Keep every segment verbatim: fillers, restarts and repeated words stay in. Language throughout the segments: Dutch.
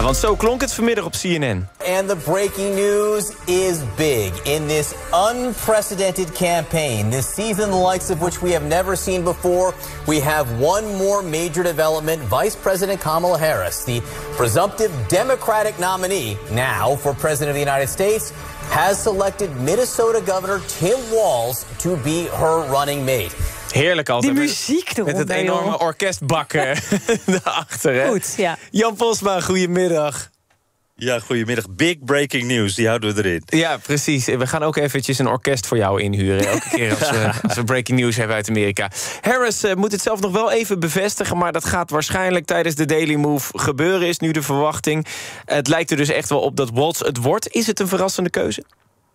Ja, want zo klonk het vanmiddag op C N N. And the breaking news is big. In this unprecedented campaign, this season the likes of which we have never seen before, we have one more major development. Vice President Kamala Harris, the presumptive Democratic nominee now for President of the United States, has selected Minnesota Governor Tim Walz to be her running mate. Heerlijk altijd. Die muziek erop. Met het enorme orkestbakken daarachter. Hè? Goed, ja. Jan Posma, goedemiddag. Ja, goedemiddag. Big breaking news, die houden we erin. Ja, precies. We gaan ook eventjes een orkest voor jou inhuren. Elke keer als we, als we breaking news hebben uit Amerika. Harris uh, moet het zelf nog wel even bevestigen, maar dat gaat waarschijnlijk tijdens de Daily Move gebeuren, is nu de verwachting. Het lijkt er dus echt wel op dat Walz het wordt. Is het een verrassende keuze?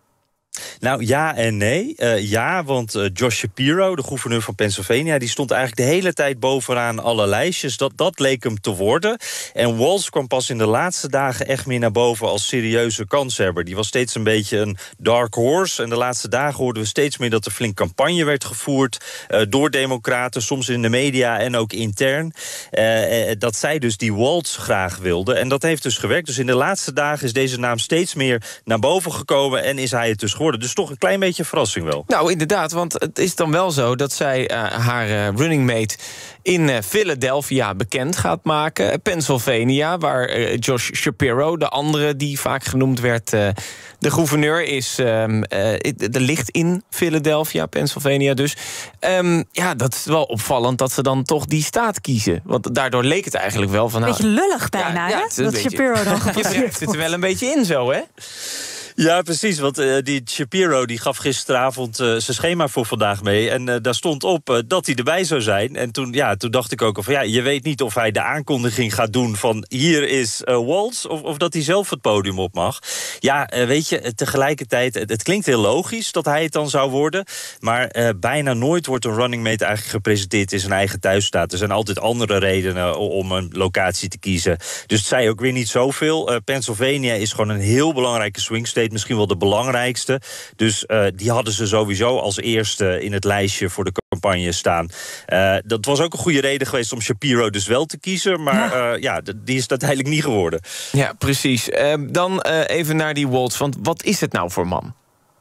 Nou, ja en nee. Uh, ja, want uh, Josh Shapiro, de gouverneur van Pennsylvania, die stond eigenlijk de hele tijd bovenaan alle lijstjes. Dat, dat leek hem te worden. En Walz kwam pas in de laatste dagen echt meer naar boven als serieuze kanshebber. Die was steeds een beetje een dark horse. En de laatste dagen hoorden we steeds meer dat er flink campagne werd gevoerd uh, door democraten, soms in de media en ook intern. Uh, dat zij dus die Walz graag wilden. En dat heeft dus gewerkt. Dus in de laatste dagen is deze naam steeds meer naar boven gekomen en is hij het dus geworden. Dus toch een klein beetje verrassing wel. Nou, inderdaad, want het is dan wel zo dat zij uh, haar uh, running mate in uh, Philadelphia bekend gaat maken. Pennsylvania, waar uh, Josh Shapiro, de andere die vaak genoemd werd, uh, de gouverneur is. Um, uh, de ligt in Philadelphia, Pennsylvania dus. Um, ja, dat is wel opvallend dat ze dan toch die staat kiezen. Want daardoor leek het eigenlijk wel van... Beetje nou, lullig bijna, ja, hè? ja, Dat beetje, Shapiro dan gepasseerd je zit er wel een beetje in zo, hè? Ja, precies, want uh, die Shapiro die gaf gisteravond uh, zijn schema voor vandaag mee. En uh, daar stond op uh, dat hij erbij zou zijn. En toen, ja, toen dacht ik ook al van ja, je weet niet of hij de aankondiging gaat doen van hier is uh, Walz, of, of dat hij zelf het podium op mag. Ja, uh, weet je, tegelijkertijd, het, het klinkt heel logisch dat hij het dan zou worden. Maar uh, bijna nooit wordt een running mate eigenlijk gepresenteerd in zijn eigen thuisstaat. Er zijn altijd andere redenen om een locatie te kiezen. Dus het zei ook weer niet zoveel. Uh, Pennsylvania is gewoon een heel belangrijke swing state. Misschien wel de belangrijkste. Dus uh, die hadden ze sowieso als eerste in het lijstje voor de campagne staan. Uh, dat was ook een goede reden geweest om Shapiro dus wel te kiezen. Maar ja, uh, ja die is het uiteindelijk niet geworden. Ja, precies. Uh, dan uh, even naar die Walz. Want wat is het nou voor man?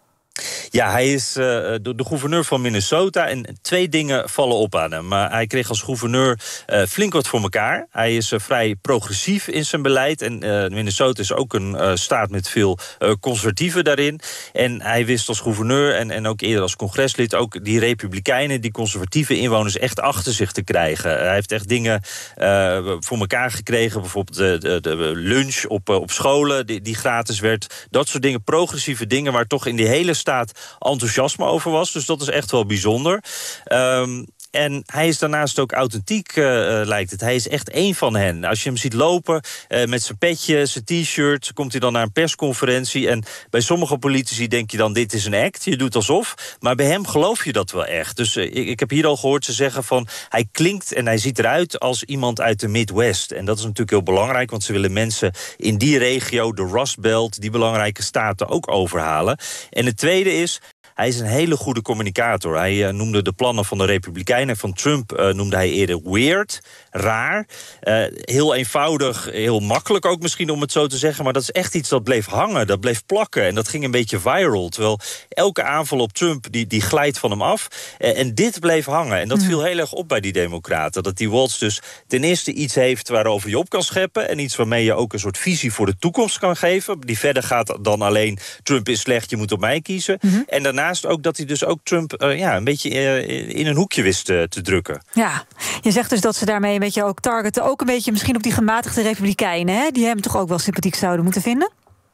Ja, hij is uh, de, de gouverneur van Minnesota en twee dingen vallen op aan hem. Maar hij kreeg als gouverneur uh, flink wat voor elkaar. Hij is uh, vrij progressief in zijn beleid. En uh, Minnesota is ook een uh, staat met veel uh, conservatieven daarin. En hij wist als gouverneur en, en ook eerder als congreslid ook die republikeinen, die conservatieve inwoners echt achter zich te krijgen. Uh, hij heeft echt dingen uh, voor elkaar gekregen. Bijvoorbeeld de, de, de lunch op, uh, op scholen die, die gratis werd. Dat soort dingen, progressieve dingen waar toch in die hele staat enthousiasme over was. Dus dat is echt wel bijzonder. Um, En hij is daarnaast ook authentiek, uh, lijkt het. Hij is echt één van hen. Als je hem ziet lopen uh, met zijn petje, zijn t-shirt, komt hij dan naar een persconferentie. En bij sommige politici denk je dan, dit is een act. Je doet alsof. Maar bij hem geloof je dat wel echt. Dus uh, ik, ik heb hier al gehoord ze zeggen van, hij klinkt en hij ziet eruit als iemand uit de Midwest. En dat is natuurlijk heel belangrijk, want ze willen mensen in die regio, de Rust Belt, die belangrijke staten ook overhalen. En het tweede is, hij is een hele goede communicator. Hij uh, noemde de plannen van de Republikeinen, van Trump, uh, noemde hij eerder weird, raar. Uh, heel eenvoudig, heel makkelijk ook misschien om het zo te zeggen. Maar dat is echt iets dat bleef hangen, dat bleef plakken. En dat ging een beetje viral. Terwijl elke aanval op Trump, die, die glijdt van hem af. Uh, en dit bleef hangen. En dat viel heel erg op bij die democraten. Dat die Walz dus ten eerste iets heeft waarover je op kan scheppen. En iets waarmee je ook een soort visie voor de toekomst kan geven. Die verder gaat dan alleen Trump is slecht, je moet op mij kiezen. Mm-hmm. En daarna ook dat hij dus ook Trump uh, ja, een beetje uh, in een hoekje wist uh, te drukken. Ja, je zegt dus dat ze daarmee een beetje ook targeten, ook een beetje misschien op die gematigde republikeinen, hè, die hem toch ook wel sympathiek zouden moeten vinden?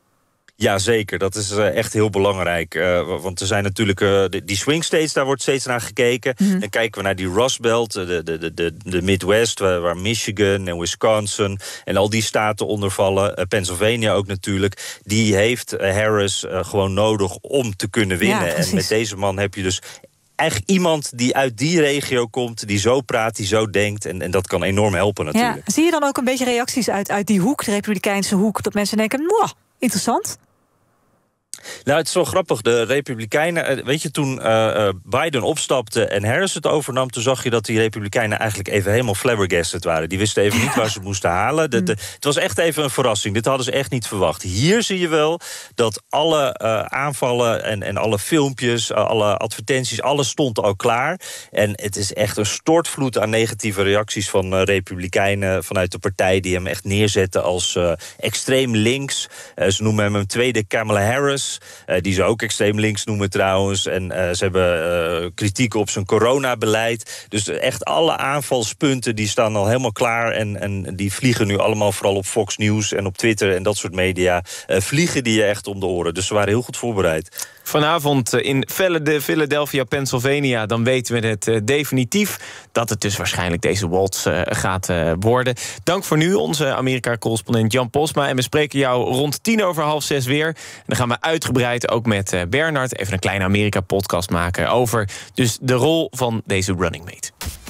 Ja, zeker. Dat is uh, echt heel belangrijk. Uh, want er zijn natuurlijk uh, de, die swing states, daar wordt steeds naar gekeken. Mm-hmm. Dan kijken we naar die Rust Belt, de, de, de, de, de Midwest, waar, waar Michigan en Wisconsin en al die staten onder vallen. Uh, Pennsylvania ook natuurlijk. Die heeft uh, Harris uh, gewoon nodig om te kunnen winnen. Ja, en met deze man heb je dus eigenlijk iemand die uit die regio komt, die zo praat, die zo denkt. En, en dat kan enorm helpen natuurlijk. Ja. Zie je dan ook een beetje reacties uit, uit die hoek, de republikeinse hoek, dat mensen denken, mwah, interessant? Nou, het is wel grappig. De Republikeinen, weet je, toen uh, Biden opstapte en Harris het overnam, toen zag je dat die Republikeinen eigenlijk even helemaal flabbergasted waren. Die wisten even niet waar ze het moesten halen. De, de, het was echt even een verrassing. Dit hadden ze echt niet verwacht. Hier zie je wel dat alle uh, aanvallen en, en alle filmpjes, uh, alle advertenties, alles stond al klaar. En het is echt een stortvloed aan negatieve reacties van uh, Republikeinen vanuit de partij die hem echt neerzetten als uh, extreem links. Uh, ze noemen hem een tweede Kamala Harris. Uh, die ze ook extreem links noemen trouwens. En uh, ze hebben uh, kritiek op zijn coronabeleid. Dus echt alle aanvalspunten die staan al helemaal klaar. En, en die vliegen nu allemaal vooral op Fox News en op Twitter en dat soort media. Uh, vliegen die je echt om de oren. Dus ze waren heel goed voorbereid. Vanavond in Philadelphia, Pennsylvania, dan weten we het uh, definitief dat het dus waarschijnlijk deze Waltz uh, gaat uh, worden. Dank voor nu, onze Amerika-correspondent Jan Posma. En we spreken jou rond tien over half zes weer. En dan gaan we uitgebreid ook met uh, Bernard even een kleine Amerika-podcast maken over dus de rol van deze running mate.